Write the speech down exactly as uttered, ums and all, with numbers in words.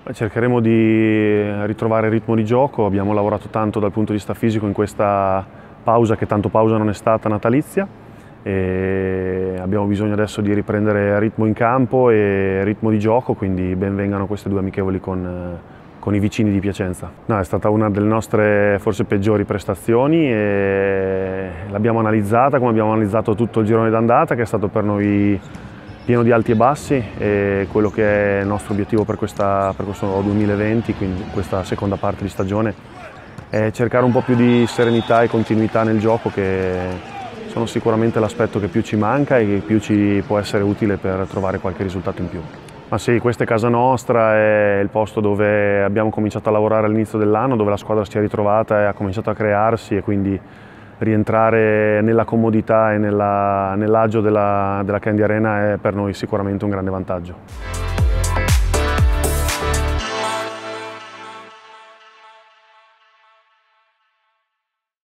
Cercheremo di ritrovare il ritmo di gioco, abbiamo lavorato tanto dal punto di vista fisico in questa pausa, che tanto pausa non è stata, natalizia, e abbiamo bisogno adesso di riprendere ritmo in campo e ritmo di gioco, quindi ben vengano queste due amichevoli con, con i vicini di Piacenza. No, è stata una delle nostre forse peggiori prestazioni e l'abbiamo analizzata come abbiamo analizzato tutto il girone d'andata, che è stato per noi pieno di alti e bassi, e quello che è il nostro obiettivo per, questa, per questo duemilaventi, quindi questa seconda parte di stagione, è cercare un po' più di serenità e continuità nel gioco, che sono sicuramente l'aspetto che più ci manca e che più ci può essere utile per trovare qualche risultato in più. Ma sì, questa è casa nostra, è il posto dove abbiamo cominciato a lavorare all'inizio dell'anno, dove la squadra si è ritrovata e ha cominciato a crearsi, e quindi rientrare nella comodità e nell'agio della, della Candy Arena è per noi sicuramente un grande vantaggio.